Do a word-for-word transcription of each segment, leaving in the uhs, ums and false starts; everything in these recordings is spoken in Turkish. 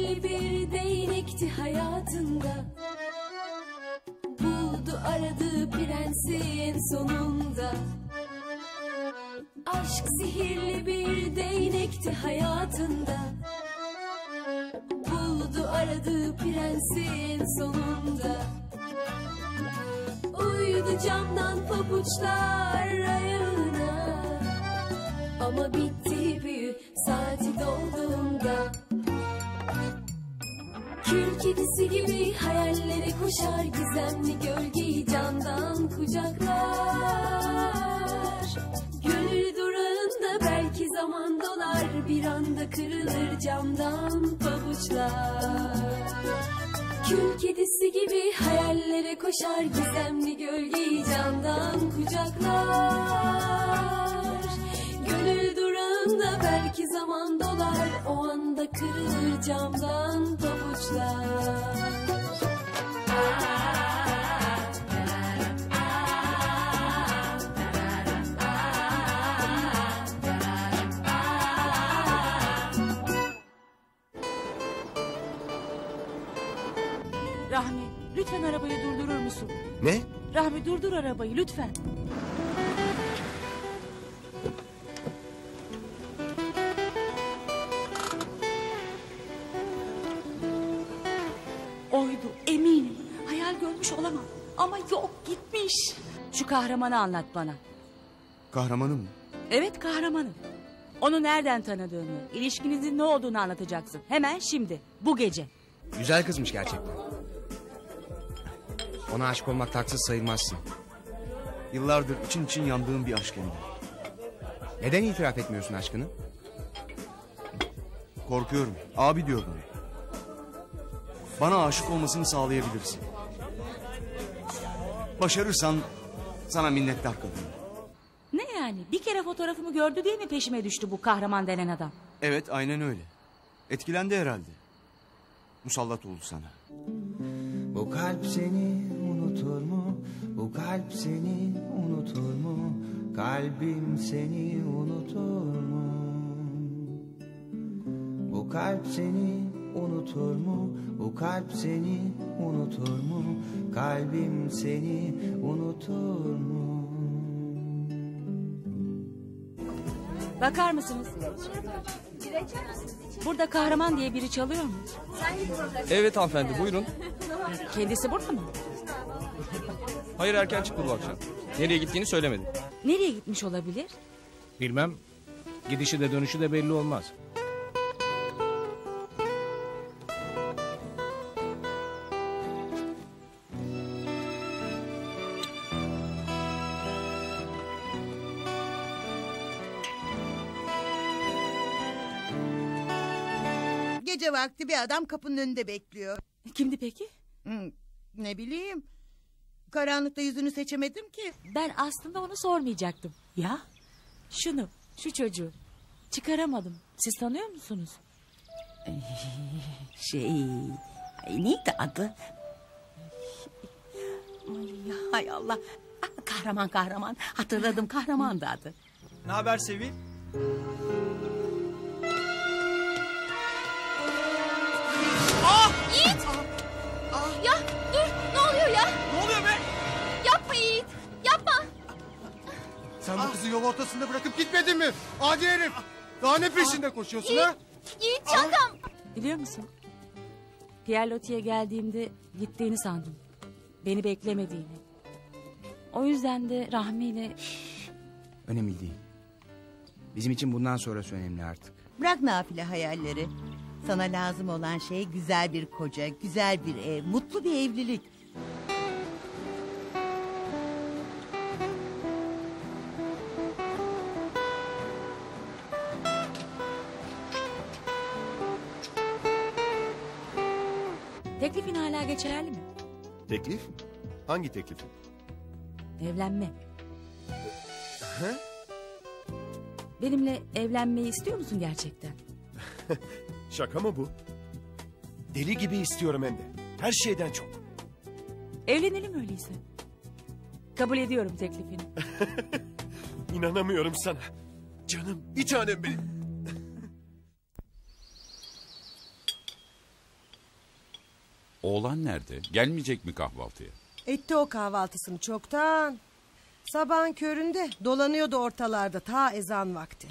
sihirli bir değnekti hayatında. Buldu aradığı prensi en sonunda. Aşk sihirli bir değnekti hayatında. Buldu aradığı prensi en sonunda. Uyudu camdan pabuçlar ayağına. Ama bitti büyü saati dolduğunda. Kül kedisi gibi hayallere koşar, gizemli gölgeyi candan kucaklar. Gönül durağında belki zaman dolar, bir anda kırılır camdan pabuçlar. Kül kedisi gibi hayallere koşar, gizemli gölgeyi candan kucaklar. Gönül durağında belki zaman dolar, o anda kırılır camdan pabuçlar. Rahmi, lütfen arabayı durdurur musun? Ne? Rahmi, durdur arabayı lütfen. Oydu, eminim. Hayal görmüş olamam. Ama yok, gitmiş. Şu kahramanı anlat bana. Kahramanım mı? Evet, kahramanım. Onu nereden tanıdığını, ilişkinizin ne olduğunu anlatacaksın. Hemen şimdi, bu gece. Güzel kızmış gerçekten. Ona aşık olmak haksız sayılmazsın. Yıllardır için için yandığım bir aşk hem de. Neden itiraf etmiyorsun aşkını? Korkuyorum. Abi diyor bana. Bana aşık olmasını sağlayabilirsin. Başarırsan sana minnettar kalırım. Ne yani? Bir kere fotoğrafımı gördü diye mi peşime düştü bu kahraman denen adam? Evet, aynen öyle. Etkilendi herhalde. Musallat oldu sana. Bu kalp seni unutur mu? Bu kalp seni unutur mu? Kalbim seni unutur mu? Bu kalp seni unutur mu? Bu kalp seni unutur mu? Kalbim seni unutur mu? Bakar mısınız? Burada kahraman diye biri çalıyor mu? Evet hanımefendi, buyurun. Kendisi burada mı? Hayır, erken çıktı bu akşam. Nereye gittiğini söylemedi. Nereye gitmiş olabilir? Bilmem. Gidişi de dönüşü de belli olmaz. Gece vakti bir adam kapının önünde bekliyor. Kimdi peki? Hmm, ne bileyim. Karanlıkta yüzünü seçemedim ki. Ben aslında onu sormayacaktım. Ya? Şunu, şu çocuğu. Çıkaramadım. Siz tanıyor musunuz? Şey... Ay, neydi adı? Ay, hay Allah. Ah, kahraman kahraman. Hatırladım, kahramandı adı. Ne haber Sevil? Yiğit! Ya dur, ne oluyor ya? Ne oluyor be? Yapma Yiğit, yapma. Sen bu kızı yol ortasında bırakıp gitmedin mi? Adi herif. Daha ne peşinde koşuyorsun ha? Yiğit çantam. Biliyor musun? Pierre Loti'ye geldiğimde gittiğini sandım. Beni beklemediğini. O yüzden de Rahmi ile... Önemli değil. Bizim için bundan sonrası önemli artık. Bırak nafile hayalleri. Sana lazım olan şey güzel bir koca, güzel bir ev, mutlu bir evlilik. Teklifin hala geçerli mi? Teklif? Hangi teklifin? Evlenme. He? Benimle evlenmeyi istiyor musun gerçekten? Şaka mı bu? Deli gibi istiyorum hem de. Her şeyden çok. Evlenelim öyleyse. Kabul ediyorum teklifini. İnanamıyorum sana. Canım, bir tanem benim. Oğlan nerede? Gelmeyecek mi kahvaltıya? Etti o kahvaltısını çoktan. Sabahın köründe dolanıyordu ortalarda ta ezan vakti. Hı.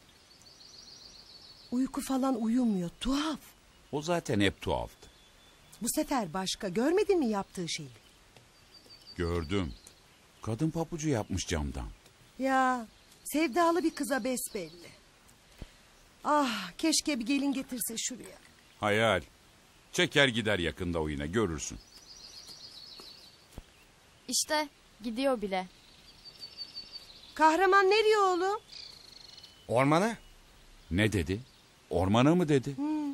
Uyku falan uyumuyor, tuhaf. O zaten hep tuhaftı. Bu sefer başka, görmedin mi yaptığı şeyi? Gördüm. Kadın papucu yapmış camdan. Ya sevdalı bir kıza besbelli. Ah keşke bir gelin getirse şuraya. Hayal. Çeker gider yakında o yine, görürsün. İşte gidiyor bile. Kahraman nereye oğlum? Ormana. Ne dedi? Ormana mı dedi? Hmm.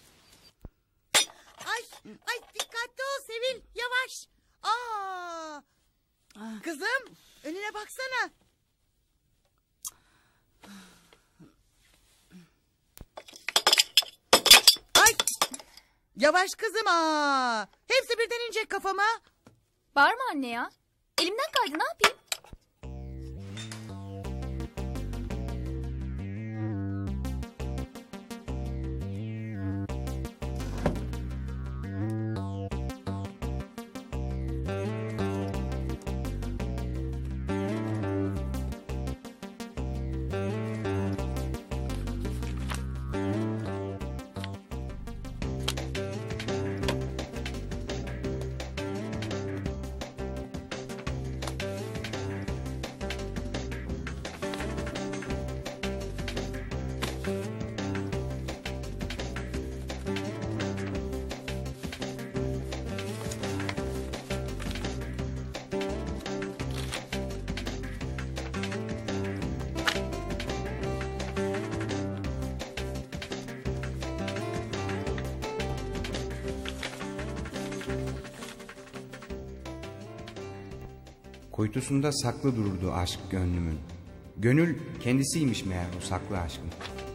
Ay, ay dikkatli ol Sevil, yavaş. Aa, ah. Kızım, önüne baksana. Ay, yavaş kızım aa. Hepsi birden inecek kafama. Bağırma anne ya. Elimden kaydı, ne yapayım? Kuytusunda saklı dururdu aşk gönlümün. Gönül kendisiymiş meğer o saklı aşkın.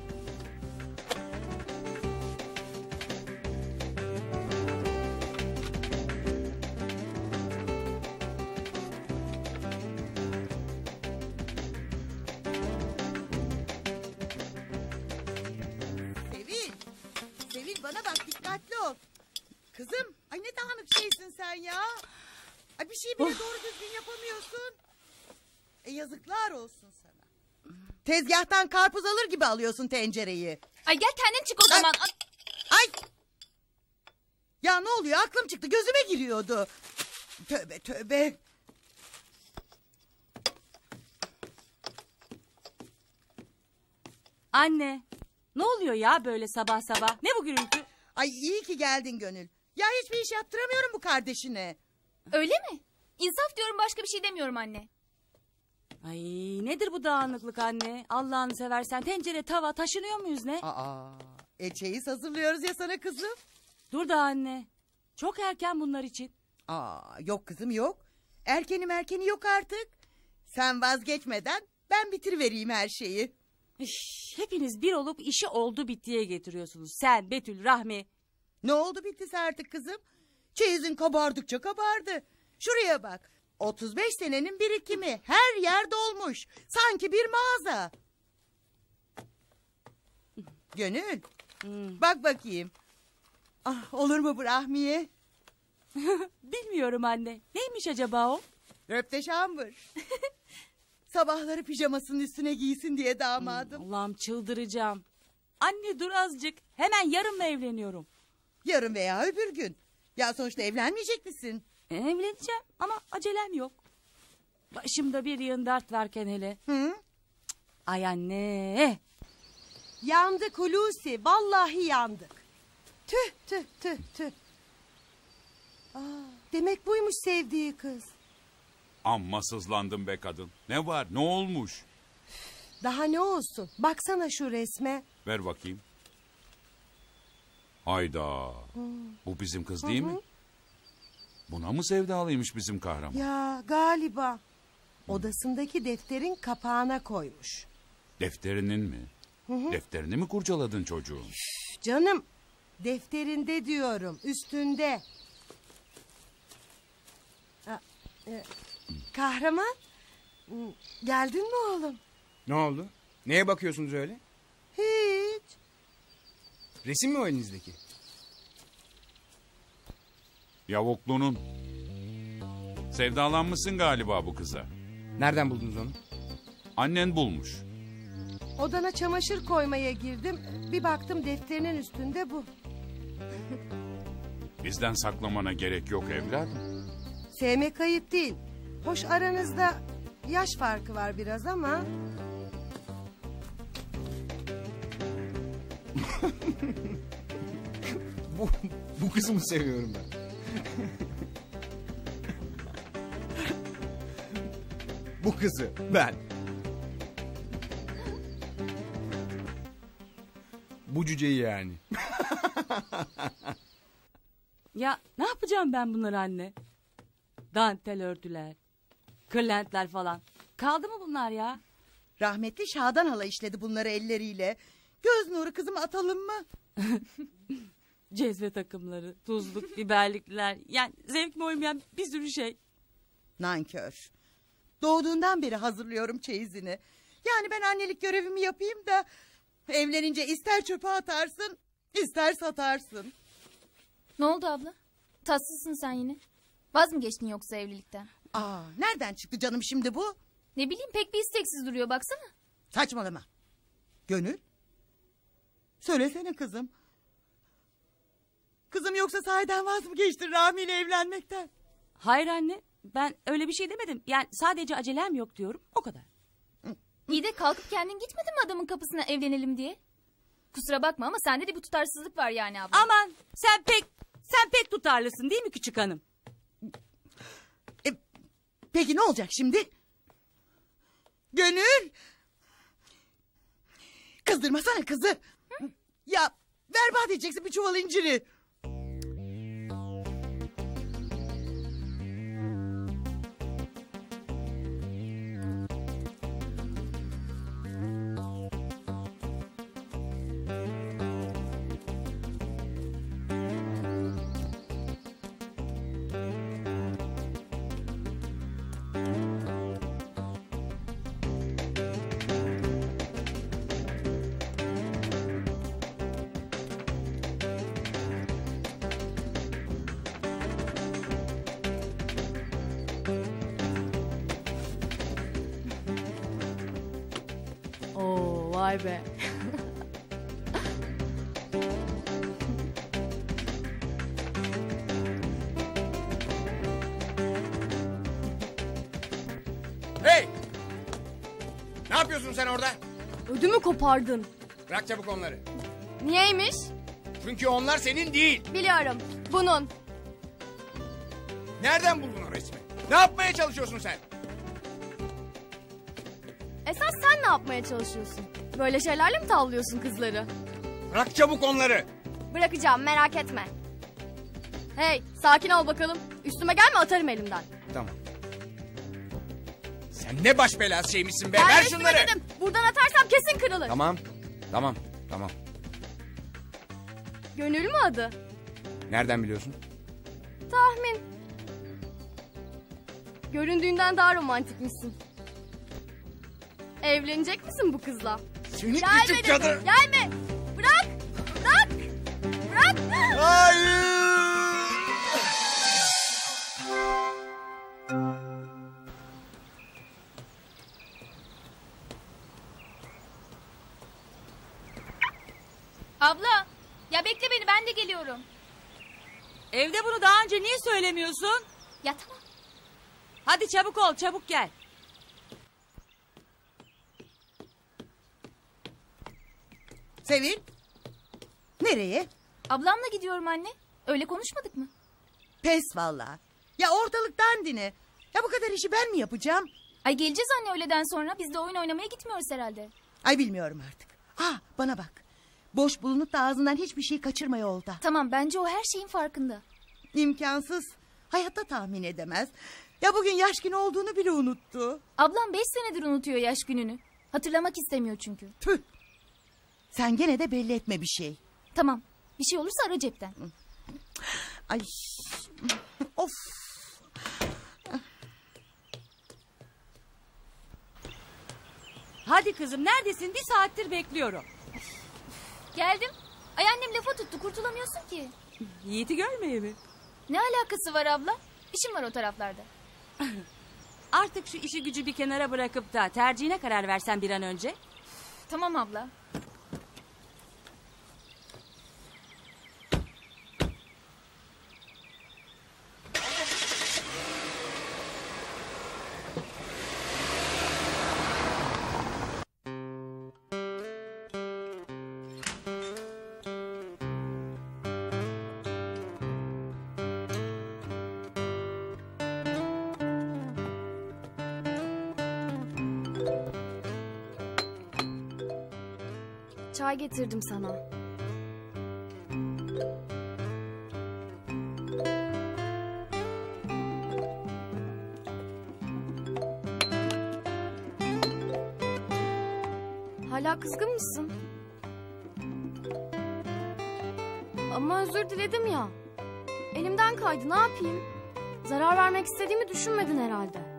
Sevil, Sevil bana bak, dikkatli ol. Kızım, ay ne dağınık şeysin sen ya. Ay bir şey bile doğru düzgün yapamıyorsun. E yazıklar olsun sana. Tezgahtan karpuz alır gibi alıyorsun tencereyi. Ay gel kendin çık o zaman. Ay. Ay. Ya ne oluyor, aklım çıktı, gözüme giriyordu. Tövbe tövbe. Anne, ne oluyor ya böyle sabah sabah? Ne bu gürültü? Ay iyi ki geldin Gönül. Ya hiçbir iş yaptıramıyorum bu kardeşine. Öyle mi? İnsaf diyorum, başka bir şey demiyorum anne. Ay nedir bu dağınıklık anne? Allah'ını seversen tencere tava taşınıyor muyuz ne? Aa, e çeyiz hazırlıyoruz ya sana kızım. Dur da anne. Çok erken bunlar için. Aa, yok kızım yok. Erkeni merkeni yok artık. Sen vazgeçmeden ben bitirivereyim her şeyi. Üş, hepiniz bir olup işi oldu bittiye getiriyorsunuz. Sen, Betül, Rahmi. Ne oldu bittiyse artık kızım? Çeyizin kabardıkça kabardı. Şuraya bak. otuz beş senenin birikimi her yer dolmuş. Sanki bir mağaza. Gönül. Hmm. Bak bakayım. Ah, olur mu bu Rahmiye? Bilmiyorum anne. Neymiş acaba o? Röpteşambır. Sabahları pijamasının üstüne giysin diye damadım. Hmm, Allah'ım çıldıracağım. Anne dur azıcık. Hemen yarınla evleniyorum. Yarın veya öbür gün. Ya sonuçta evlenmeyecek misin? Evleneceğim ama acelem yok. Başımda bir yığın dert varken hele. Hı? Ay anne. Yandık Hulusi, vallahi yandık. Tüh tüh tüh tüh. Aa, demek buymuş sevdiği kız. Amma sızlandım be kadın. Ne var, ne olmuş? Daha ne olsun, baksana şu resme. Ver bakayım. Hayda. Hmm. Bu bizim kız değil Hı-hı. mi? Buna mı sevdalıymış bizim kahraman? Ya galiba. Odasındaki defterin kapağına koymuş. Defterinin mi? Hı-hı. Defterini mi kurcaladın çocuğun? Üf, canım, defterinde diyorum, üstünde. Ha, e, kahraman, geldin mi oğlum? Ne oldu? Neye bakıyorsunuz öyle? Hiç. Resim mi o elinizdeki? Yavuklu'nun. Sevdalanmışsın galiba bu kıza. Nereden buldunuz onu? Annen bulmuş. Odana çamaşır koymaya girdim. Bir baktım defterinin üstünde bu. Bizden saklamana gerek yok evladım. Sevmek ayıp değil. Hoş aranızda yaş farkı var biraz ama... bu, bu kızı mı seviyorum ben? Bu kızı ben. Bu cüceyi yani. Ya ne yapacağım ben bunları anne? Dantel örtüler, kırlentler falan. Kaldı mı bunlar ya? Rahmetli Şadan hala işledi bunları elleriyle. Göz nuru kızım, atalım mı? Cezve takımları, tuzluk, biberlikler. Yani zevkime uymayan bir sürü şey. Nankör. Doğduğundan beri hazırlıyorum çeyizini. Yani ben annelik görevimi yapayım da... evlenince ister çöpe atarsın, ister satarsın. Ne oldu abla? Tatsızsın sen yine. Vaz mı geçtin yoksa evlilikten? Aa, nereden çıktı canım şimdi bu? Ne bileyim, pek bir isteksiz duruyor baksana. Saçmalama. Gönül? Söylesene kızım. Kızım yoksa sahiden vaz mı geçtin Rami ile evlenmekten? Hayır anne, ben öyle bir şey demedim. Yani sadece acelem yok diyorum, o kadar. İyi de kalkıp kendin gitmedin mi adamın kapısına evlenelim diye? Kusura bakma ama sende de bir tutarsızlık var yani abla. Aman sen pek sen pek tutarlısın değil mi küçük hanım? E, peki ne olacak şimdi? Gönül! Kızdırmasana kızı. Hı? Ya berbat edeceksin bir çuval inciri. Oo, vay be. Hey! Ne yapıyorsun sen orada? Ödümü kopardın. Bırak çabuk onları. Niyeymiş? Çünkü onlar senin değil. Biliyorum. Bunun. Nereden buldun o resmi? Ne yapmaya çalışıyorsun sen? Esas sen ne yapmaya çalışıyorsun? Böyle şeylerle mi tavlıyorsun kızları? Bırak çabuk onları. Bırakacağım, merak etme. Hey, sakin ol bakalım. Üstüme gelme, atarım elimden. Tamam. Sen ne baş belası şeymişsin be. Ben Ver üstüme şunları. dedim. Buradan atarsam kesin kırılır. Tamam. Tamam. Tamam. Gönül mü adı? Nereden biliyorsun? Tahmin. Göründüğünden daha romantikmişsin. Evlenecek misin bu kızla? Seni Gelme küçük dedim, cadı. Gelme. Bırak. Bırak. Bırak. Hayır. Abla. Ya bekle beni, ben de geliyorum. Evde bunu daha önce niye söylemiyorsun? Ya tamam. Hadi çabuk ol, çabuk gel. Sevil. Nereye? Ablamla gidiyorum anne. Öyle konuşmadık mı? Pes vallahi. Ya ortalık dandini. Ya bu kadar işi ben mi yapacağım? Ay geleceğiz anne öğleden sonra. Biz de oyun oynamaya gitmiyoruz herhalde. Ay bilmiyorum artık. Ha bana bak. Boş bulunup da ağzından hiçbir şey kaçırma yolda. Tamam, bence o her şeyin farkında. İmkansız. Hayatta tahmin edemez. Ya bugün yaş günü olduğunu bile unuttu. Ablam beş senedir unutuyor yaş gününü. Hatırlamak istemiyor çünkü. Tüh. Sen gene de belli etme bir şey. Tamam. Bir şey olursa ara cepten. Ay. Of. Hadi kızım, neredesin? Bir saattir bekliyorum. Geldim. Ay annem lafa tuttu, kurtulamıyorsun ki. Yiğit'i görmeye mi? Ne alakası var abla? İşim var o taraflarda. Artık şu işi gücü bir kenara bırakıp da tercihine karar versen bir an önce. Tamam abla. Çay getirdim sana. Hala kızgın mısın? Ama özür diledim ya. Elimden kaydı, ne yapayım? Zarar vermek istediğimi düşünmedin herhalde.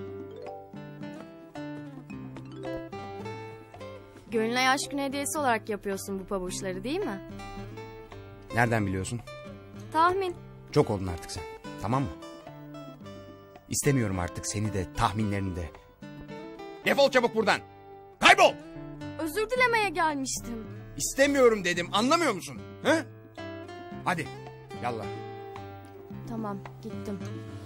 Gönül'e yaş günü hediyesi olarak yapıyorsun bu pabuçları, değil mi? Nereden biliyorsun? Tahmin. Çok oldun artık sen. Tamam mı? İstemiyorum artık seni de tahminlerini de. Defol çabuk buradan. Kaybol. Özür dilemeye gelmiştim. İstemiyorum dedim, anlamıyor musun? He? Hadi yallah. Tamam, gittim.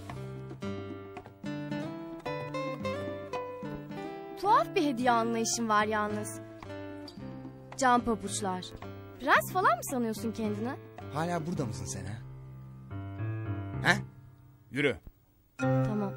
Tuhaf bir hediye anlayışım var yalnız. Cam pabuçlar. Prens falan mı sanıyorsun kendini? Hala burada mısın sen ha? He? Yürü. Tamam.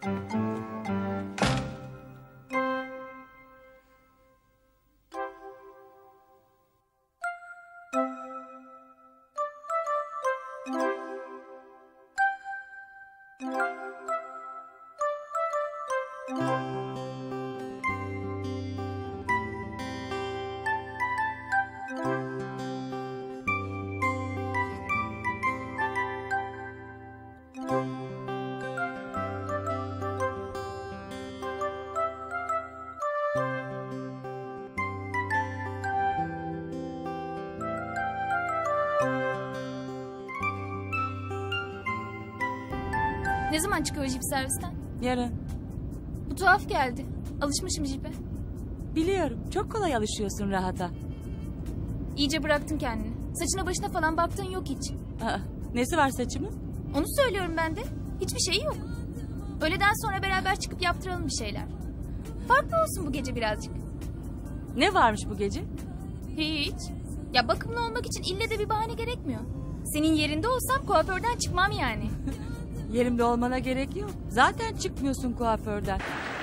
Ne zaman çıkıyor jip servisten? Yarın. Bu tuhaf geldi. Alışmışım jipe. Biliyorum. Çok kolay alışıyorsun rahata. İyice bıraktın kendini. Saçına başına falan baktığın yok hiç. Aa, nesi var saçımın? Onu söylüyorum ben de. Hiçbir şey yok. Öğleden sonra beraber çıkıp yaptıralım bir şeyler. Farklı olsun bu gece birazcık. Ne varmış bu gece? Hiç. Ya bakımlı olmak için ille de bir bahane gerekmiyor. Senin yerinde olsam kuaförden çıkmam yani. Yerimde olmana gerek yok. Zaten çıkmıyorsun kuaförden.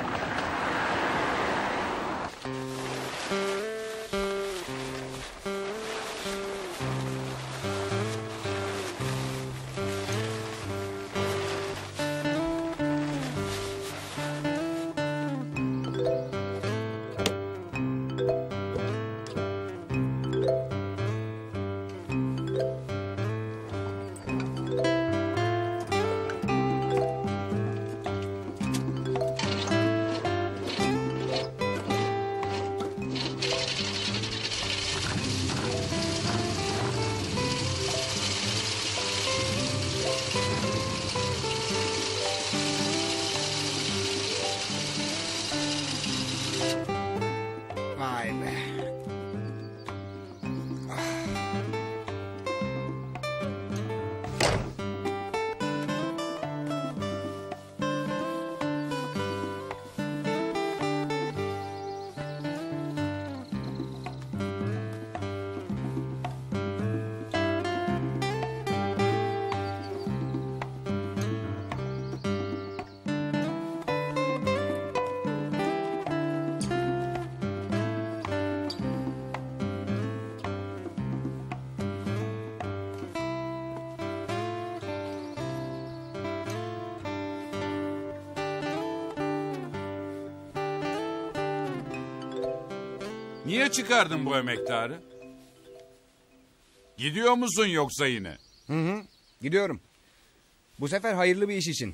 Vay be. Niye çıkardın bu emektarı? Gidiyor musun yoksa yine? Hı hı, gidiyorum. Bu sefer hayırlı bir iş için.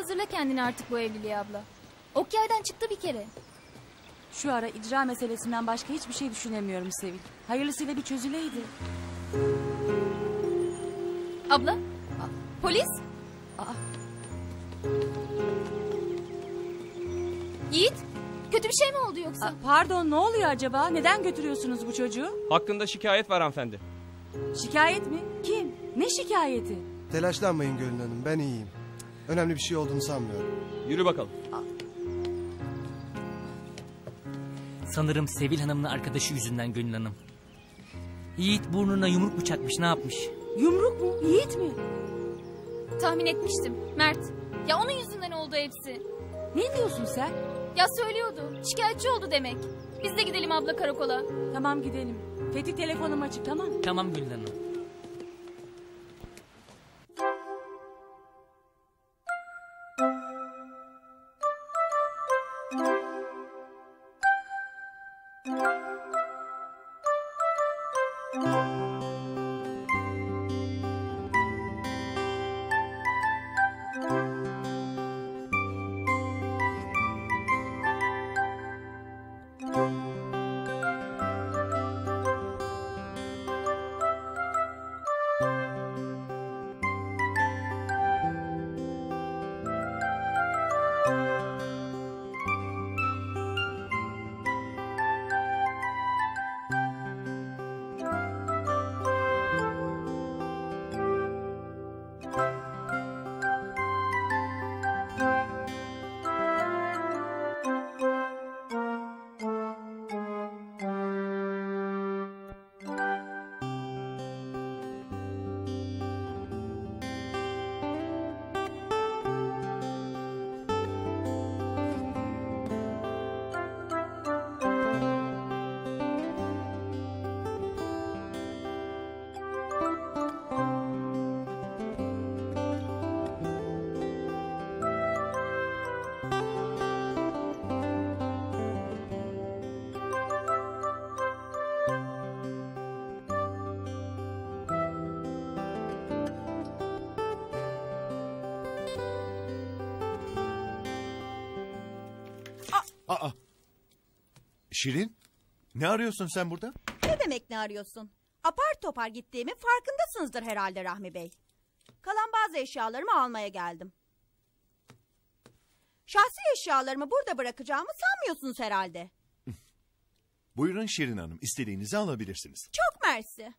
hazırla kendini artık bu evliliğe abla. Ok yaydan çıktı bir kere. Şu ara icra meselesinden başka hiçbir şey düşünemiyorum Sevil. Hayırlısıyla bir çözüleydi. Abla? Polis? Aa. Yiğit? Kötü bir şey mi oldu yoksa? Aa, pardon, ne oluyor acaba? Neden götürüyorsunuz bu çocuğu? Hakkında şikayet var hanımefendi. Şikayet mi? Kim? Ne şikayeti? Telaşlanmayın Gönül Hanım, ben iyiyim. Önemli bir şey olduğunu sanmıyorum. Yürü bakalım. Sanırım Sevil Hanım'ın arkadaşı yüzünden Gönül Hanım. Yiğit burnuna yumruk bıçakmış, ne yapmış? Yumruk mu? Yiğit mi? Tahmin etmiştim. Mert. Ya onun yüzünden oldu hepsi. Ne diyorsun sen? Ya söylüyordu. Şikayetçi oldu demek. Biz de gidelim abla karakola. Tamam gidelim. Fethi telefonum açık, tamam. Tamam Gönül Hanım. Aa! Şirin, ne arıyorsun sen burada? Ne demek ne arıyorsun? Apar topar gittiğimi farkındasınızdır herhalde Rahmi Bey. Kalan bazı eşyalarımı almaya geldim. Şahsi eşyalarımı burada bırakacağımı sanmıyorsunuz herhalde. Buyurun Şirin Hanım, istediğinizi alabilirsiniz. Çok mersi.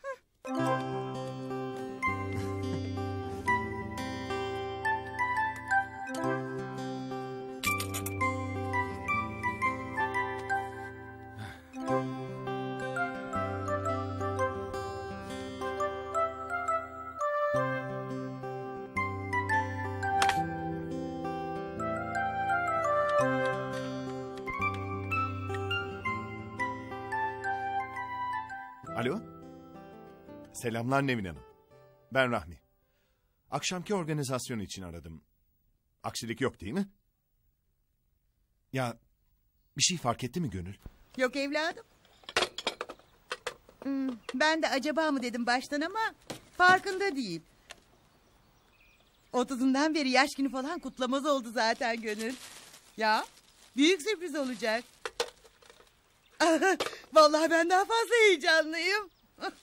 Alo? Selamlar Nevin Hanım. Ben Rahmi. Akşamki organizasyon için aradım. Aksilik yok değil mi? Ya bir şey fark etti mi Gönül? Yok evladım. Hmm, ben de acaba mı dedim baştan ama farkında değil. Otuzundan beri yaş günü falan kutlamaz oldu zaten Gönül. Ya büyük sürpriz olacak. Vallahi ben daha fazla heyecanlıyım.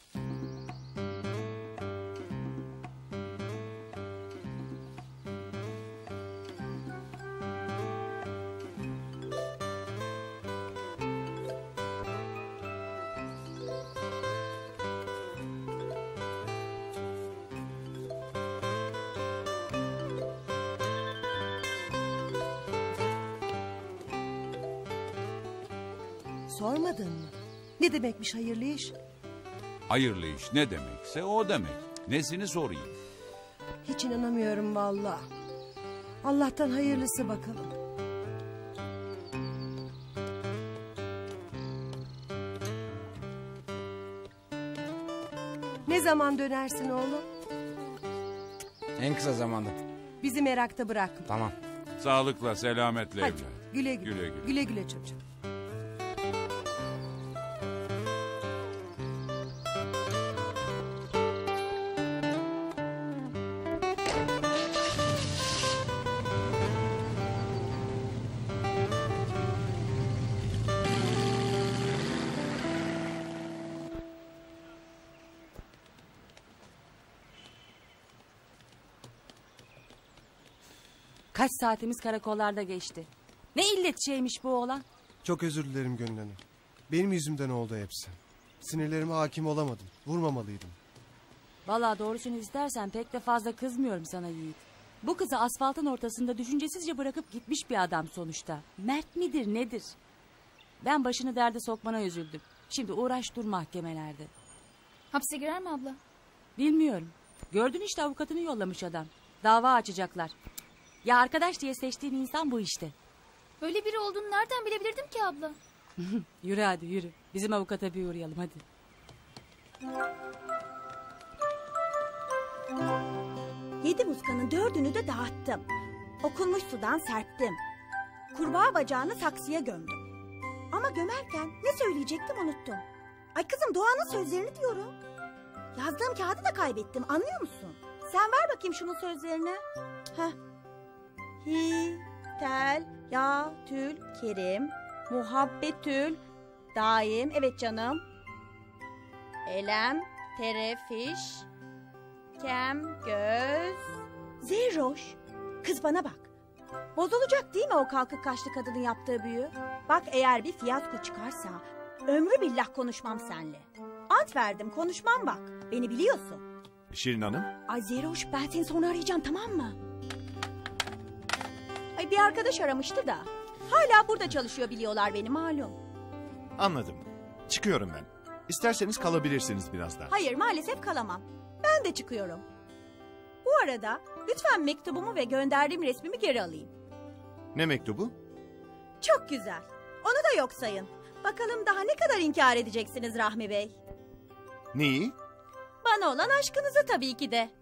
Sormadın mı? Ne demekmiş hayırlı iş? Hayırlı iş ne demekse o demek. Nesini sorayım? Hiç inanamıyorum vallahi. Allah'tan hayırlısı bakalım. Ne zaman dönersin oğlum? En kısa zamanda. Bizi merakta bırakma. Tamam. Sağlıkla, selametle Hadi evlat. güle güle. Güle güle. Güle güle çocuğum. Kaç saatimiz karakollarda geçti. Ne illet şeymiş bu oğlan. Çok özür dilerim Gönül Hanım. Benim yüzümden oldu hepsi. Sinirlerime hakim olamadım. Vurmamalıydım. Vallahi doğrusunu istersen pek de fazla kızmıyorum sana Yiğit. Bu kızı asfaltın ortasında düşüncesizce bırakıp gitmiş bir adam sonuçta. Mert midir nedir? Ben başını derde sokmana üzüldüm. Şimdi uğraş dur mahkemelerde. Hapse girer mi abla? Bilmiyorum. Gördün işte avukatını yollamış adam. Dava açacaklar. Ya arkadaş diye seçtiğin insan bu işte. Böyle biri olduğunu nereden bilebilirdim ki abla? Yürü hadi yürü. Bizim avukata bir uğrayalım hadi. Yedi muskanın dördünü de dağıttım. Okunmuş sudan serptim. Kurbağa bacağını saksıya gömdüm. Ama gömerken ne söyleyecektim unuttum. Ay kızım Doğan'ın sözlerini diyorum. Yazdığım kağıdı da kaybettim, anlıyor musun? Sen ver bakayım şunun sözlerini. Heh. Hi, tel, ya, tül, kerim, muhabbetül, daim, evet canım. Elem, terefiş, kem, göz, zerroş. Kız bana bak. Bozulacak değil mi o kalkık kaşlı kadının yaptığı büyü? Bak eğer bir fiyasko çıkarsa ömrü billah konuşmam seninle. Ant verdim konuşmam bak. Beni biliyorsun. Şirin Hanım. Ay Zeroş ben seni sonra arayacağım tamam mı? Ay bir arkadaş aramıştı da. Hala burada çalışıyor biliyorlar beni malum. Anladım. Çıkıyorum ben. İsterseniz kalabilirsiniz biraz daha. Hayır maalesef kalamam. Ben de çıkıyorum. Bu arada lütfen mektubumu ve gönderdiğim resmimi geri alayım. Ne mektubu? Çok güzel. Onu da yok sayın. Bakalım daha ne kadar inkar edeceksiniz Rahmi Bey? Neyi? Bana olan aşkınızı tabii ki de.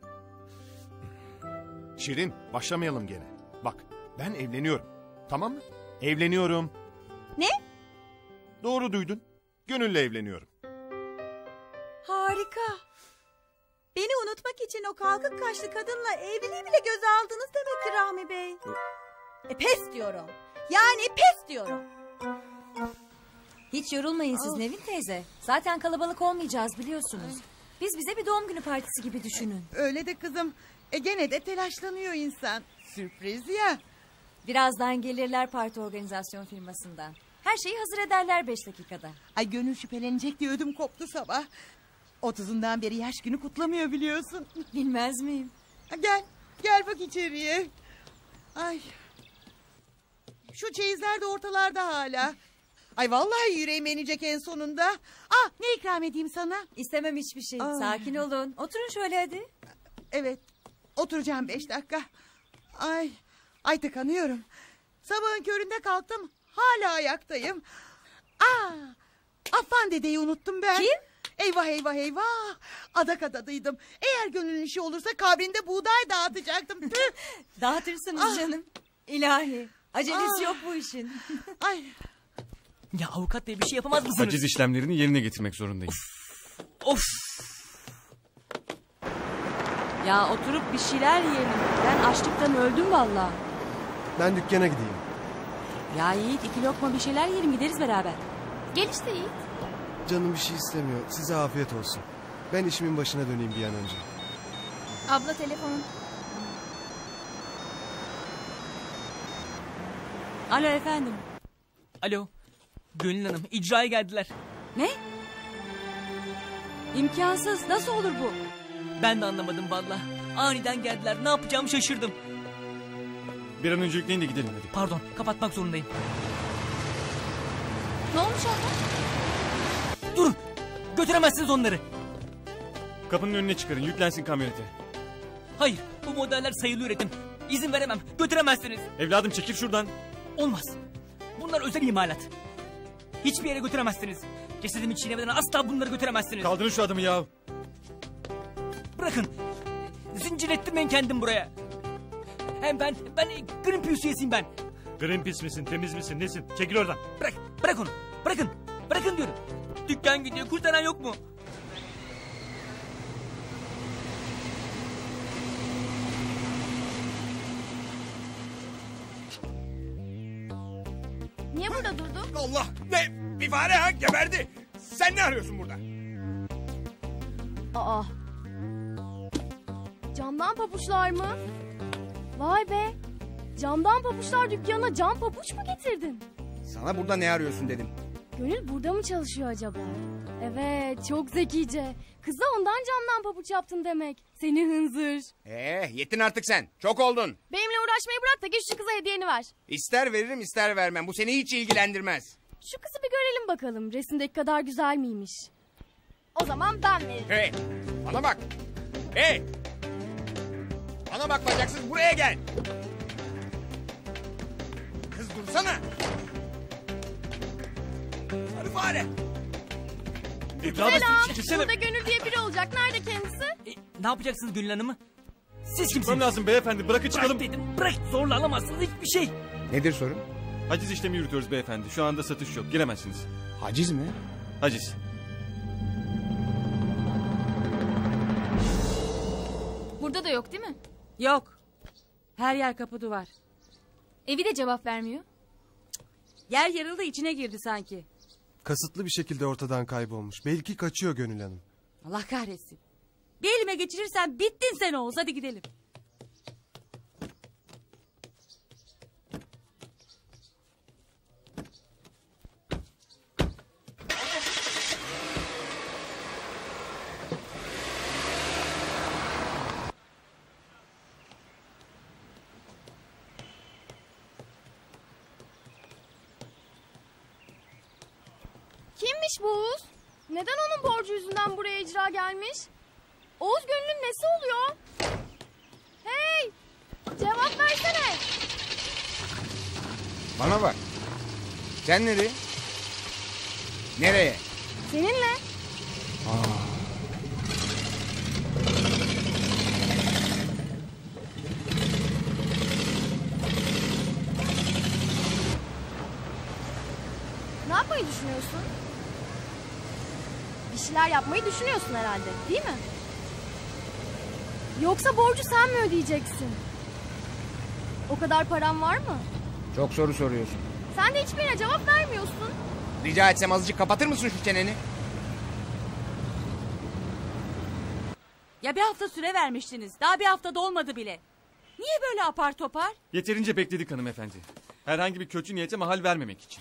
Şirin, başlamayalım gene. Bak, ben evleniyorum. Tamam mı? Evleniyorum. Ne? Doğru duydun. Gönül'le evleniyorum. Harika. Beni unutmak için o kalkık kaşlı kadınla evliliği bile göze aldınız demektir Rahmi Bey. E pes diyorum. Yani pes diyorum. Hiç yorulmayın siz Nevin teyze. Zaten kalabalık olmayacağız biliyorsunuz. Biz bize bir doğum günü partisi gibi düşünün. Öyle de kızım. E gene de telaşlanıyor insan. Sürpriz ya. Birazdan gelirler parti organizasyon firmasından. Her şeyi hazır ederler beş dakikada. Ay Gönül şüphelenecek diye ödüm koptu sabah. Otuzundan beri yaş günü kutlamıyor biliyorsun. Bilmez miyim? Gel, gel bak içeriye. Ay. Şu çeyizler de ortalarda hala. Ay vallahi yüreğime inecek en sonunda. Ah ne ikram edeyim sana? İstemem hiçbir şey. Aa. Sakin olun. Oturun şöyle hadi. Evet. Oturacağım beş dakika. Ay. Ay tıkanıyorum. Sabahın köründe kalktım. Hala ayaktayım. Aa. Affan dedeyi unuttum ben. Kim? Eyvah eyvah eyvah. Adak adadıydım. Eğer Gönül'ün işi olursa kabrinde buğday dağıtacaktım. Dağıtırsınız Ah. canım. İlahi. Acelesi Ah. yok bu işin. Ay. Ya avukat bey bir şey yapamaz mısınız? Haciz işlemlerini yerine getirmek zorundayım. Of. Ya oturup bir şeyler yiyelim. Ben açlıktan öldüm vallahi. Ben dükkana gideyim. Ya Yiğit iki lokma bir şeyler yiyelim gideriz beraber. Gel işte Yiğit. Canım bir şey istemiyor. Size afiyet olsun. Ben işimin başına döneyim bir an önce. Abla telefonun. Alo efendim. Alo. Gönül Hanım icraya geldiler. Ne? İmkansız. Nasıl olur bu? Ben de anlamadım valla. Aniden geldiler. Ne yapacağımı şaşırdım. Bir an önce yükleyin de gidelim hadi. Pardon kapatmak zorundayım. Ne olmuş abla? Durun. Götüremezsiniz onları. Kapının önüne çıkarın yüklensin kamyonete. Hayır bu modeller sayılı üretim. İzin veremem. Götüremezsiniz. Evladım çekil şuradan. Olmaz. Bunlar özel imalat. Hiçbir yere götüremezsiniz. Cesedimi çiğnemeden asla bunları götüremezsiniz. Kaldırın şu adamı ya. Bırakın. Zincir ettirmeyin kendim buraya. Hem ben, ben Greenpeace üyesiyim ben. Greenpeace misin, temiz misin, nesin? Çekil oradan. Bırak, bırak onu. Bırakın, bırakın diyorum. Dükkan gidiyor, kurtaran yok mu? Niye burada durdun? Allah! Ne? Bir fare ha geberdi. Sen ne arıyorsun burada? Aa. Camdan pabuçlar mı? Vay be. Camdan pabuçlar dükkanına cam pabuç mu getirdin? Sana burada ne arıyorsun dedim. Gönül burada mı çalışıyor acaba? Evet, çok zekice. Kıza ondan camdan pabuç yaptın demek. Seni hınzır. Ee, yettin artık sen. Çok oldun. Benimle uğraşmayı bırak da git şu kıza hediyeni ver. İster veririm ister vermem. Bu seni hiç ilgilendirmez. Şu kızı bir görelim bakalım. Resimdeki kadar güzel miymiş? O zaman ben veririm. Hey, bana bak. Hey. Bana bak bacaksız, buraya gel. Kız dursana. Hadi fare. Selam. Burada Gönül diye biri olacak. Nerede kendisi? E, ne yapacaksınız Gönül Hanım'ı? Siz kimsiniz? Çıkmam lazım beyefendi. Bırakın çıkalım. Bırak dedim. Bırak, zorla alamazsınız hiçbir şey. Nedir sorun? Haciz işlemi yürütüyoruz beyefendi. Şu anda satış yok. Giremezsiniz. Haciz mi? Haciz. Burada da yok değil mi? Yok. Her yer kapı duvar. Evi de cevap vermiyor. Yer yarıldı, içine girdi sanki. Kasıtlı bir şekilde ortadan kaybolmuş. Belki kaçıyor Gönül Hanım. Allah kahretsin. Bir elime geçirirsen bittin sen Oğuz. Hadi gidelim. Kimmiş bu Oğuz? Neden onun borcu yüzünden buraya icra gelmiş? Oğuz Gönül'ün nesi oluyor? Hey! Cevap versene! Bana bak. Sen nereye? Nereye? Seninle. Aa. Ne yapmayı düşünüyorsun? Bir şeyler yapmayı düşünüyorsun herhalde, değil mi? Yoksa borcu sen mi ödeyeceksin? O kadar param var mı? Çok soru soruyorsun. Sen de hiçbirine cevap vermiyorsun. Rica etsem azıcık kapatır mısın şu çeneni? Ya bir hafta süre vermiştiniz. Daha bir hafta dolmadı bile. Niye böyle apar topar? Yeterince bekledik hanımefendi. Herhangi bir kötü niyete mahal vermemek için.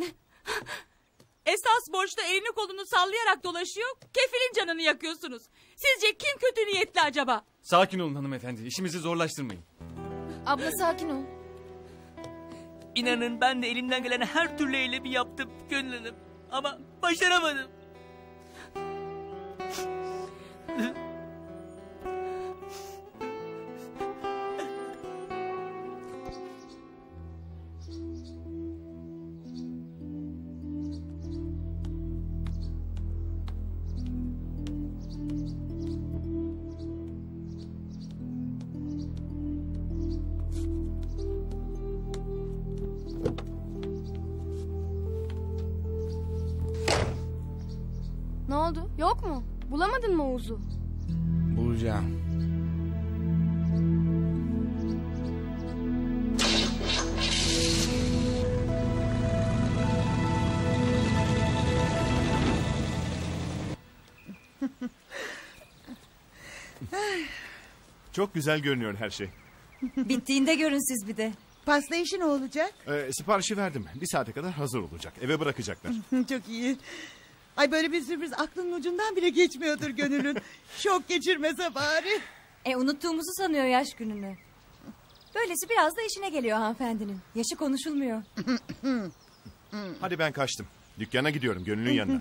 Esas borçta elini kolunu sallayarak dolaşıyor. Kefilin canını yakıyorsunuz. Sizce kim kötü niyetli acaba? Sakin olun hanımefendi. İşimizi zorlaştırmayın. Abla sakin ol. İnanın ben de elimden gelen her türlü eylemi yaptım Gönül Hanım. Ama başaramadım. Ne oldu? Yok mu? Bulamadın mı Oğuz'u? Bulacağım. Çok güzel görünüyor her şey. Bittiğinde görün siz bir de. Pasta işi ne olacak? Ee, siparişi verdim. Bir saate kadar hazır olacak. Eve bırakacaklar. Çok iyi. Ay böyle bir sürpriz aklının ucundan bile geçmiyordur Gönül'ün. Şok geçirmese bari. E unuttuğumuzu sanıyor yaş gününü. Böylesi biraz da işine geliyor hanımefendinin. Yaşı konuşulmuyor. Hadi ben kaçtım. Dükkana gidiyorum Gönül'ün yanına.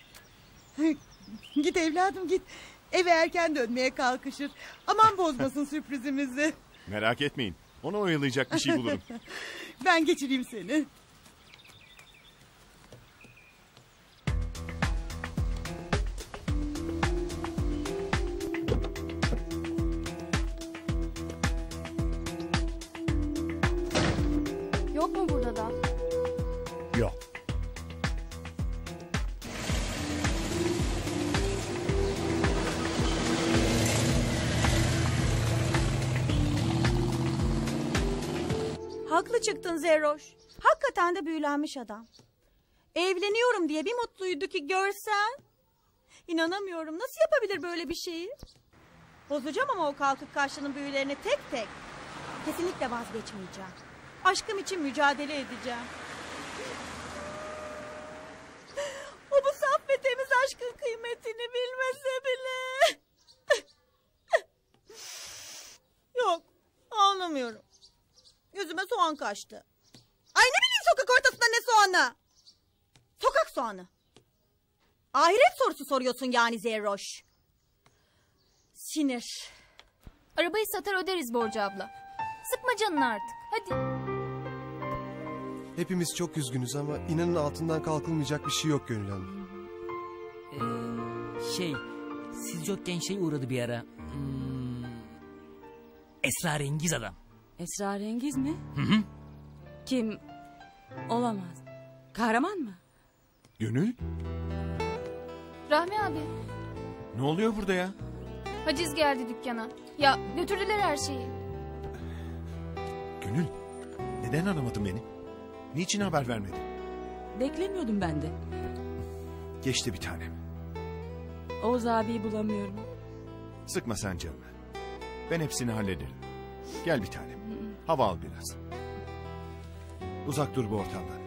Git evladım git. Eve erken dönmeye kalkışır. Aman bozmasın sürprizimizi. Merak etmeyin. Onu oyalayacak bir şey bulurum. Ben geçireyim seni. Yok mu burada da? Yok. Haklı çıktın Zeroş. Hakikaten de büyülenmiş adam. Evleniyorum diye bir mutluydu ki görsen. İnanamıyorum, nasıl yapabilir böyle bir şeyi? Bozacağım ama o kalkık kaşlının büyülerini tek tek. Kesinlikle vazgeçmeyeceğim. Aşkım için mücadele edeceğim. O bu saf ve temiz aşkın kıymetini bilmese bile. Yok, anlamıyorum. Gözüme soğan kaçtı. Ay ne bileyim sokak ortasında ne soğanı? Sokak soğanı. Ahiret sorusu soruyorsun yani Zerroş. Sinir. Arabayı satar öderiz borcu abla. Sıkma canını artık. Hadi. Hepimiz çok üzgünüz ama inanın altından kalkılmayacak bir şey yok Gönül Hanım. Ee, şey, siz yokken şey uğradı bir ara. Hmm, esrarengiz adam. Esrarengiz mi? Hı hı. Kim? Olamaz. Kahraman mı? Gönül? Rahmi abi. Ne oluyor burada ya? Haciz geldi dükkana. Ya götürdüler her şeyi. Gönül, neden aramadın beni? Niçin haber vermedin? Beklemiyordum ben de. Geçti bir tanem. Oğuz abiyi bulamıyorum. Sıkma sen canını. Ben hepsini hallederim. Gel bir tanem. Hava al biraz. Uzak dur bu ortamdan.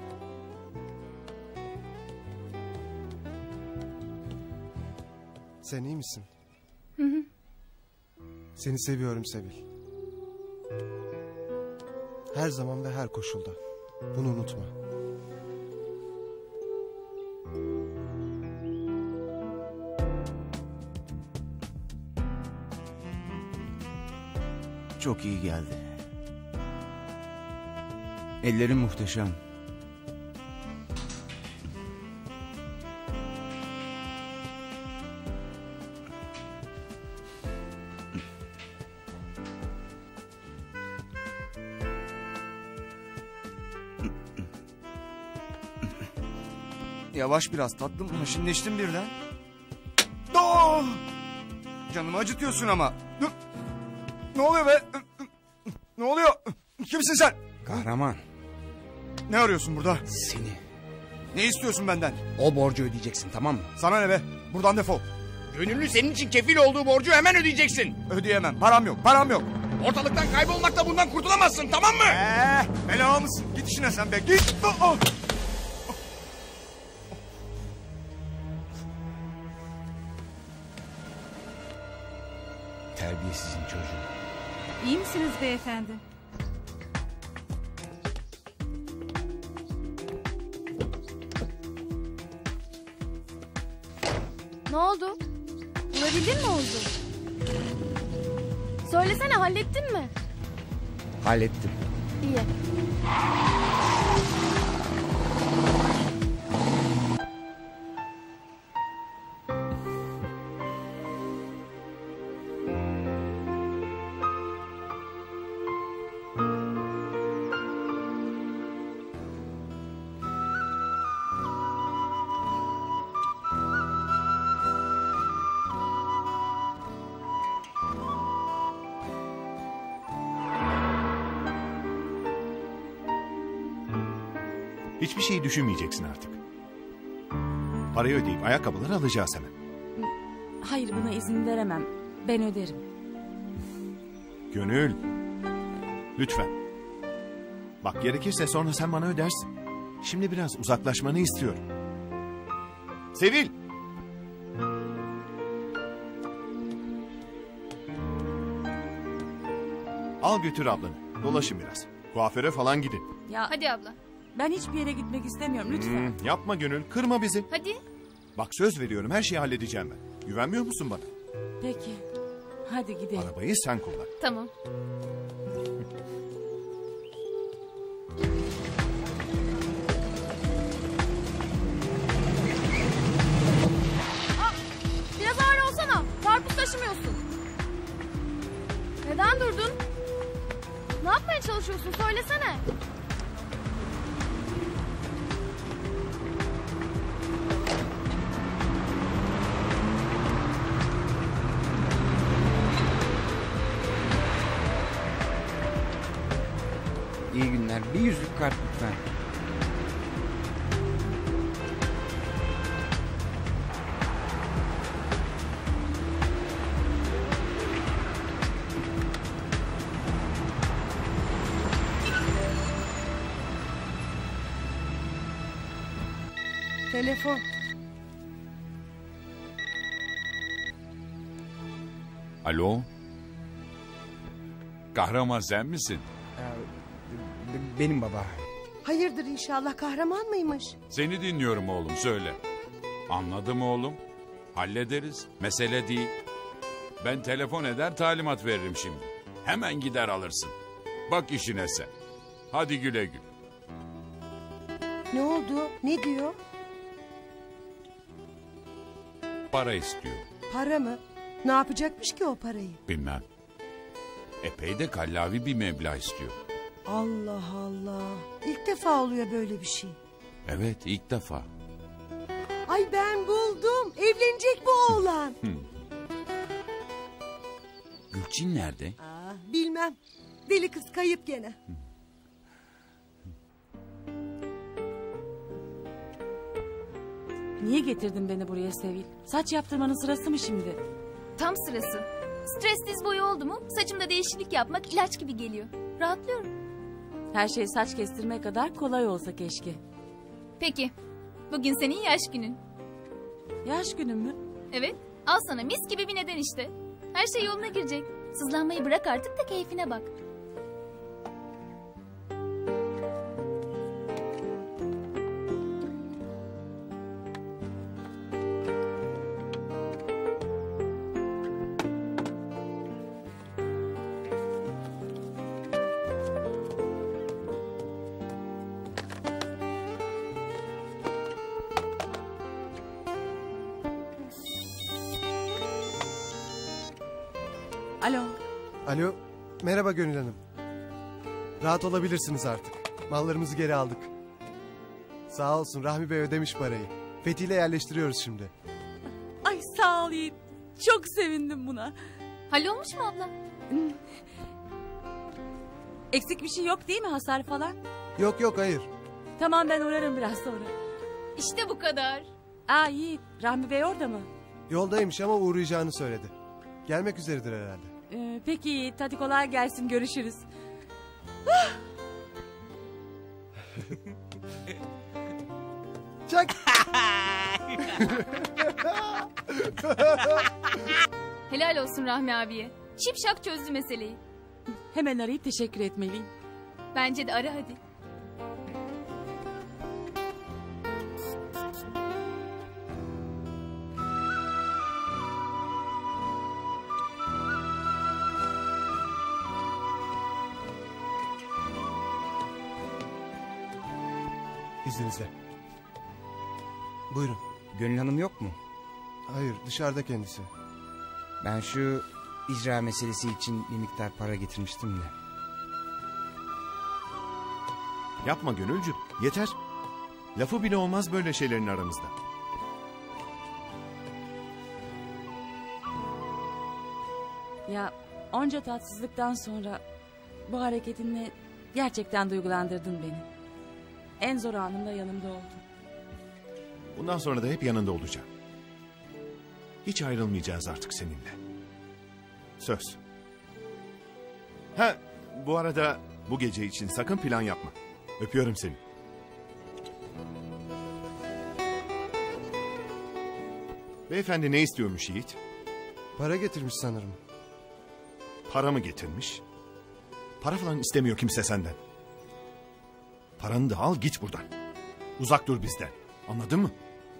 Sen iyi misin? Hı hı. Seni seviyorum Sevil. Her zaman ve her koşulda. Bunu unutma. Çok iyi geldi. Ellerin muhteşem. Yavaş biraz tatlım. Haşinleştim birden. Oh! Canımı acıtıyorsun ama. Ne oluyor be? Ne oluyor? Kimsin sen? Kahraman. Ne arıyorsun burada? Seni. Ne istiyorsun benden? O borcu ödeyeceksin, tamam mı? Sana ne be? Buradan defol. Gönüllü senin için kefil olduğu borcu hemen ödeyeceksin. Ödeyemem. Param yok. Param yok. Ortalıktan kaybolmakla bundan kurtulamazsın, tamam mı? Eee, bela mısın? Git işine sen be. Git. Oh! Terbiyesizin çocuğu. İyi misiniz beyefendi? Ne oldu? Bulabildin mi Oğuz'u? Söylesene, hallettin mi? Hallettim. İyi. Hiçbir şeyi düşünmeyeceksin artık. Parayı ödeyip ayakkabıları alacağız hemen. Hayır, buna izin veremem. Ben öderim. Gönül. Lütfen. Bak gerekirse sonra sen bana ödersin. Şimdi biraz uzaklaşmanı istiyorum. Sevil. Al götür ablanı. Dolaşın biraz. Kuaföre falan gidin. Ya Hadi abla. ben hiçbir yere gitmek istemiyorum lütfen. Hmm, yapma Gönül. Kırma bizi. Hadi. Bak söz veriyorum her şeyi halledeceğim ben. Güvenmiyor musun bana? Peki. Hadi gidelim. Arabayı sen kullan. Tamam. Biraz ağır olsana. Karpuz taşımıyorsun. Neden durdun? Ne yapmaya çalışıyorsun? Söylesene. İyi günler. Bir yüzlük kart lütfen. Telefon. Alo? Kahraman sen misin? Benim baba. Hayırdır inşallah, kahraman mıymış? Seni dinliyorum oğlum, söyle. Anladım oğlum. Hallederiz. Mesele değil. Ben telefon eder talimat veririm şimdi. Hemen gider alırsın. Bak işine sen. Hadi güle güle. Ne oldu? Ne diyor? Para istiyor. Para mı? Ne yapacakmış ki o parayı? Bilmem. Epey de kallavi bir meblağ istiyor. Allah Allah. İlk defa oluyor böyle bir şey. Evet, ilk defa. Ay ben buldum. Evlenecek bu oğlan. Gülçin nerede? Aa, bilmem. Deli kız kayıp gene. Niye getirdin beni buraya Sevil? Saç yaptırmanın sırası mı şimdi? Tam sırası. Stres diz boyu oldu mu saçımda değişiklik yapmak ilaç gibi geliyor. Rahatlıyorum. Her şey saç kestirme kadar kolay olsa keşke. Peki. Bugün senin yaş günün. Yaş günün mü? Evet. Al sana mis gibi bir neden işte. Her şey yoluna girecek. Sızlanmayı bırak artık da keyfine bak. Alo. Alo. Merhaba Gönül Hanım. Rahat olabilirsiniz artık. Mallarımızı geri aldık. Sağ olsun Rahmi Bey ödemiş parayı. Fethi ile yerleştiriyoruz şimdi. Ay sağ ol Yiğit. Çok sevindim buna. Hallolmuş mu abla? Eksik bir şey yok değil mi, hasar falan? Yok yok hayır. Tamam, ben uğrarım biraz sonra. İşte bu kadar. Aa Yiğit, Rahmi Bey orada mı? Yoldaymış ama uğrayacağını söyledi. Gelmek üzeredir herhalde. Ee, peki Yiğit, hadi kolay gelsin, görüşürüz. Çak. Helal olsun Rahmi abiye. Şipşak çözdü meseleyi. Hemen arayıp teşekkür etmeliyim. Bence de ara hadi. İzninizle. Buyurun. Gönül Hanım yok mu? Hayır, dışarıda kendisi. Ben şu icra meselesi için bir miktar para getirmiştim de. Yapma Gönülcüm, yeter. Lafı bile olmaz böyle şeylerin aramızda. Ya onca tatsızlıktan sonra bu hareketinle gerçekten duygulandırdın beni. En zor anımda yanımda oldun. Bundan sonra da hep yanında olacağım. Hiç ayrılmayacağız artık seninle. Söz. Ha, bu arada bu gece için sakın plan yapma. Öpüyorum seni. Beyefendi ne istiyormuş Yiğit? Para getirmiş sanırım. Para mı getirmiş? Para falan istemiyor kimse senden. Paranı da al git buradan. Uzak dur bizden. Anladın mı?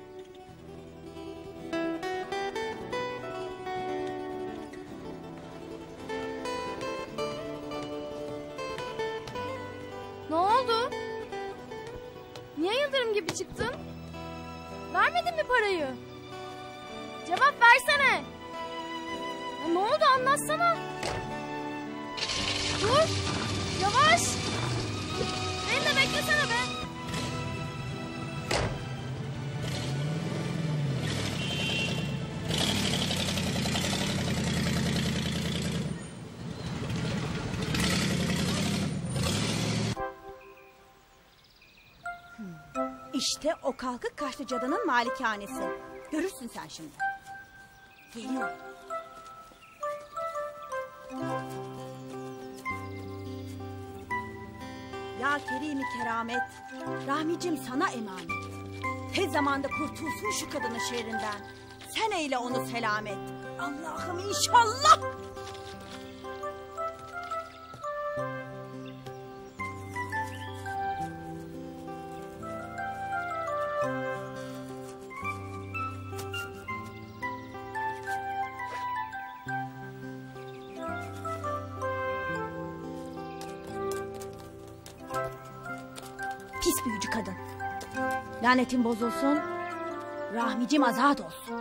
Ne oldu? Niye Yıldırım gibi çıktın? Vermedin mi parayı? Cevap versene. Ya ne oldu, anlatsana. Dur. Yavaş. Beni de beklesene be. İşte o kalkık kaşlı cadının malikanesi. Görürsün sen şimdi. Geliyor. Ya Kerim-i Keramet, Rahmicim sana emanet. Tez zamanda kurtulsun şu kadının şerrinden. Sen eyle onu selamet. Allah'ım inşallah. Pis büyücü kadın. Lanetin bozulsun. Rahmicim azat olsun.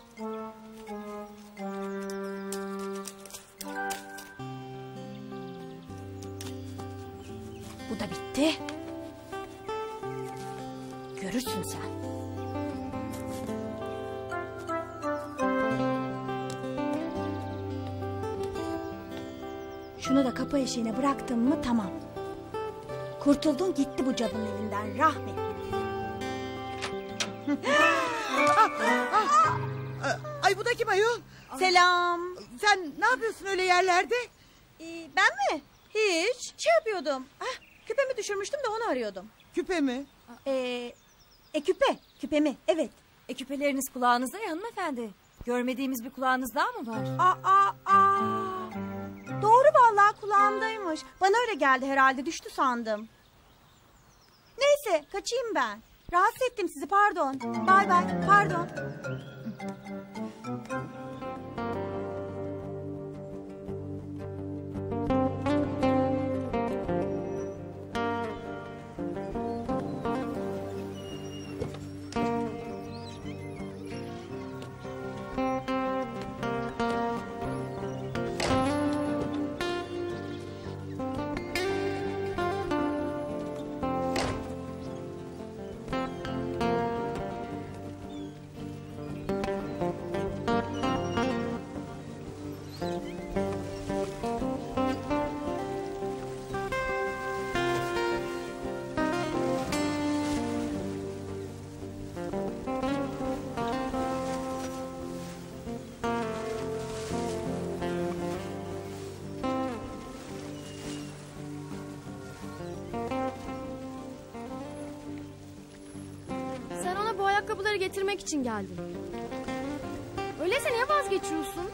Bu da bitti. Görürsün sen. Şunu da kapı eşiğine bıraktım mı tamam. Kurtuldun gitti bu cadının elinden Rahmi. Ay bu da kim ayol? Selam. Sen ne yapıyorsun öyle yerlerde? Ee, ben mi? Hiç. Şey yapıyordum. Ah, küpemi düşürmüştüm de onu arıyordum. Küpe mi? Ee, e küpe. Küpemi evet. E küpeleriniz kulağınızda ya hanımefendi. Görmediğimiz bir kulağınız daha mı var? Aa, aa, aa. Doğru vallahi kulağımdaymış. Bana öyle geldi herhalde düştü sandım. Neyse kaçayım ben. Rahatsız ettim sizi pardon. Bay bay pardon. Sen ona bu ayakkabıları getirmek için geldin. Öyleyse niye vazgeçiyorsun?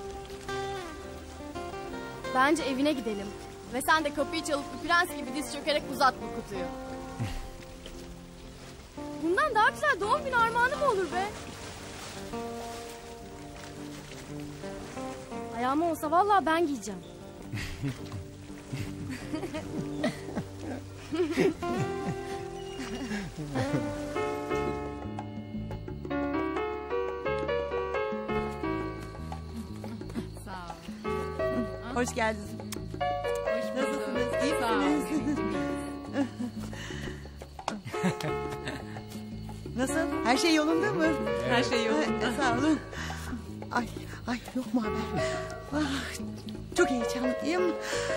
Bence evine gidelim. Ve sen de kapıyı çalıp bir prens gibi diz çökerek uzat bu kutuyu. Bundan daha güzel doğum günü armağanı mı olur be? Ayağıma olsa vallahi ben giyeceğim. Hoş geldiniz. Hoş Nasılsınız? İyi misiniz? Nasıl? Her şey yolunda mı? Her şey yolunda. Sağ olun. Ay, ay yok mu haber? Ah, çok heyecanlıyım.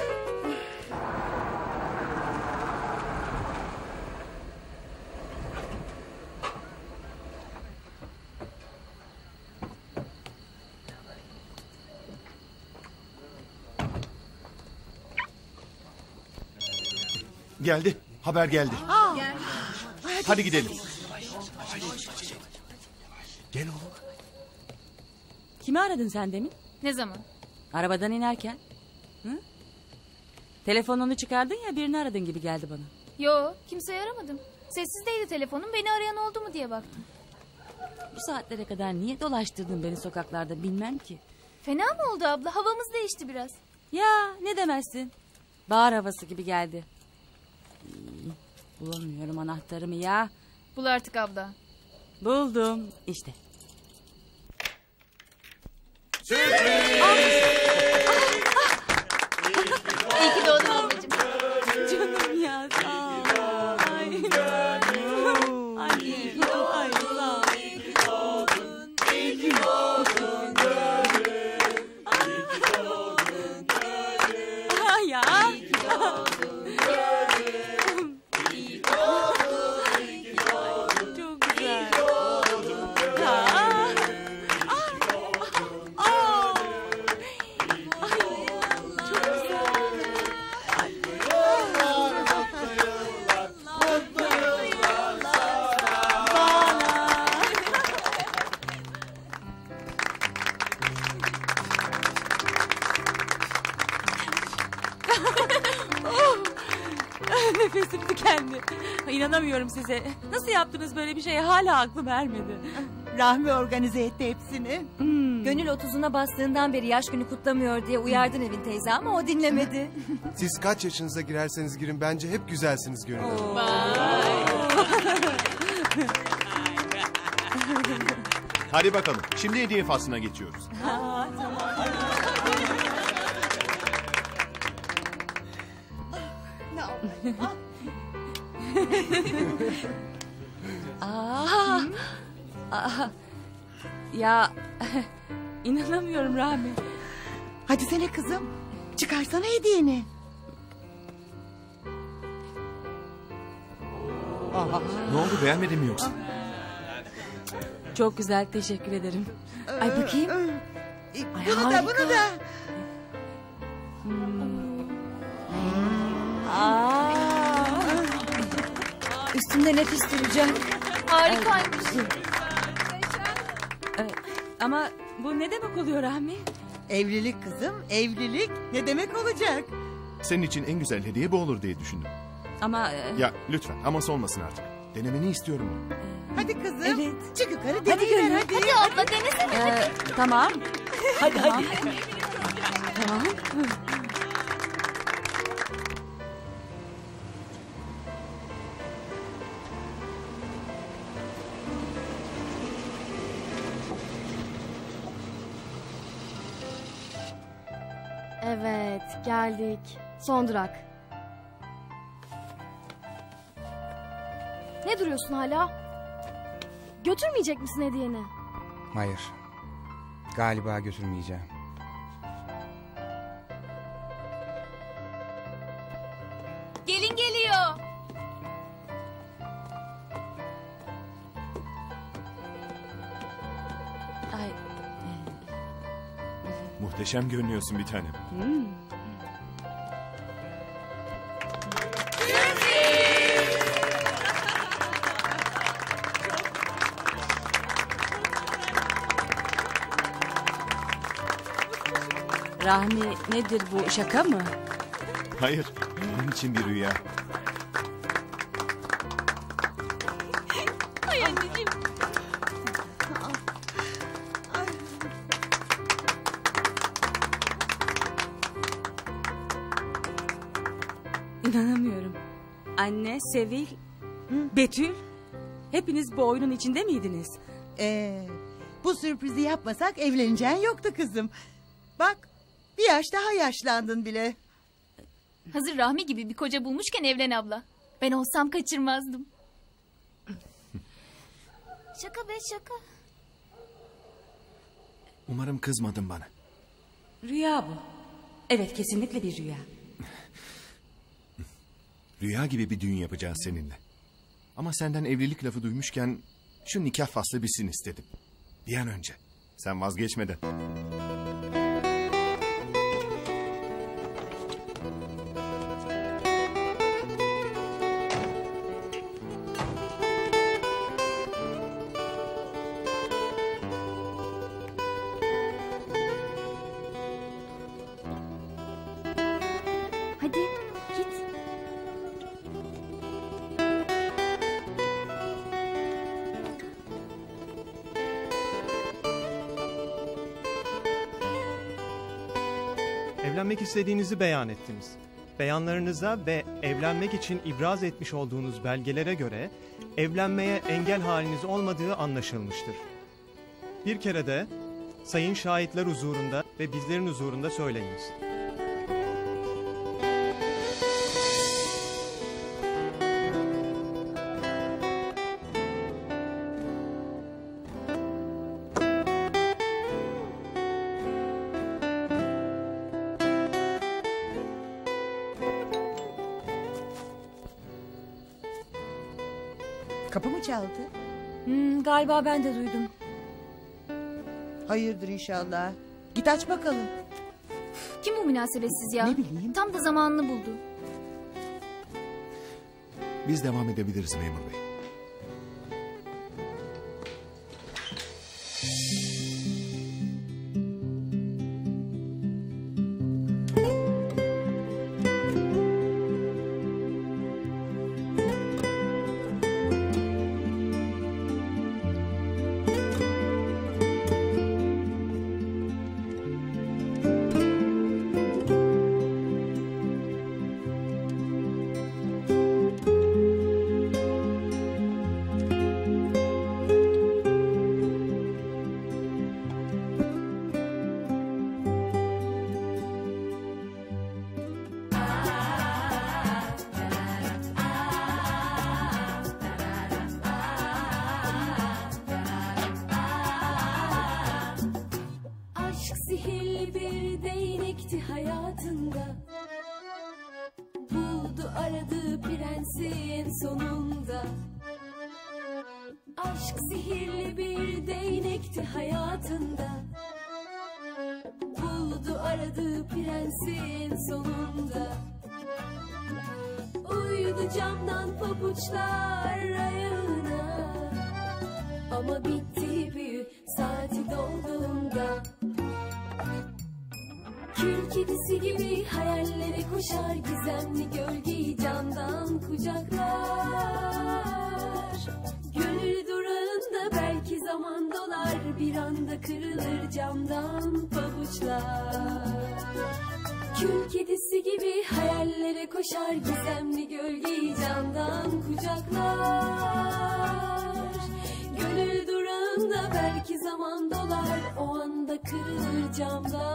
Geldi. Haber geldi. Aa, Hadi gidelim. Gel oğlum. Kimi aradın sen demin? Ne zaman? Arabadan inerken. Hı? Telefonunu çıkardın ya birini aradın gibi geldi bana. Yo, kimseyi aramadım. Sessizdeydi telefonum, beni arayan oldu mu diye baktım. Bu saatlere kadar niye dolaştırdın beni sokaklarda bilmem ki. Fena mı oldu abla? Havamız değişti biraz. Ya ne demezsin. Bahar havası gibi geldi. Bulamıyorum anahtarımı ya. Bul artık abla. Buldum işte. İyi ki doğdun ablacığım. Canım ya sağ ol. Ay, canım. Ay, iyi ki doğdun. Ay, sağ ol. İyi ki doğdun. İyi ki doğdun. İyi ki doğdun. Ay ya. İyi ki doğdun. İyi ki doğdun. İyi ki doğdun. Çok güzel. İnanamıyorum size. Nasıl yaptınız böyle bir şeye? Hala aklım ermedi. Rahmi organize etti hepsini. Hmm. Gönül otuzuna bastığından beri yaş günü kutlamıyor diye uyardın Evin teyze ama o dinlemedi. Siz kaç yaşınıza girerseniz girin bence hep güzelsiniz Gönül Hanım. Hadi bakalım. Şimdi hediye faslına geçiyoruz. Ha, tamam. Aa, aa, ya inanamıyorum Rahmi. Hadi sene kızım. Çıkarsana hediyeni. Ne oldu, beğenmedin mi yoksa? Çok güzel, teşekkür ederim. Ay bakayım. Ay, bunu da bunu da. Aa. Üstünde nefis duracak. Harikaymış. Ee, ama bu ne demek oluyor Rahmi? Evlilik kızım, evlilik ne demek olacak? Senin için en güzel hediye bu olur diye düşündüm. Ama... E... Ya lütfen, aması olmasın artık. Denemeni istiyorum onu. Hadi kızım. Evet. Çık yukarı, Hadi deneyiver hadi. hadi. Hadi abla denesene. Ee, tamam. Hadi tamam. hadi. Tamam. Evet, geldik. Son durak. Ne duruyorsun hala? Götürmeyecek misin hediyeni? Hayır. Galiba götürmeyeceğim. Gelin geliyor. Ay. Muhteşem görünüyorsun bir tanem. Hmm. Rahmi, nedir bu, şaka mı? Hayır, onun için bir rüya. Ay anneciğim. İnanamıyorum. Anne, Sevil, Betül, hepiniz bu oyunun içinde miydiniz? Ee, bu sürprizi yapmasak evleneceğin yoktu kızım. Bak, bir yaş daha yaşlandın bile. Hazır Rahmi gibi bir koca bulmuşken evlen abla. Ben olsam kaçırmazdım. Şaka be şaka. Umarım kızmadın bana. Rüya bu. Evet, kesinlikle bir rüya. Rüya gibi bir düğün yapacağız seninle. Ama senden evlilik lafı duymuşken şu nikah faslı bitsin istedim. Bir an önce. Sen vazgeçmeden. Hadi git. Evlenmek istediğinizi beyan ettiniz. Beyanlarınıza ve evlenmek için ibraz etmiş olduğunuz belgelere göre evlenmeye engel haliniz olmadığı anlaşılmıştır. Bir kere de sayın şahitler huzurunda ve bizlerin huzurunda söyleyiniz. Kapı mı çaldı? Hmm, galiba ben de duydum. Hayırdır inşallah. Git aç bakalım. Kim bu münasebetsiz ya? Ne bileyim. Tam da zamanını buldu. Biz devam edebiliriz memur bey. sonunda. Aşk sihirli bir değnekti hayatında. Buldu aradığı prensi en sonunda. Uyudu camdan pabuçlar ayağına. Ama bitti büyü saati dolduğunda. Kül kedisi gibi hayallere koşar, gizemli gölgeyi candan kucaklar. Gönül durağında belki zaman dolar, bir anda kırılır camdan pabuçlar. Kül kedisi gibi hayallere koşar, gizemli gölgeyi candan kucaklar. Gönül durağında belki zaman dolar, o anda kırılır camdan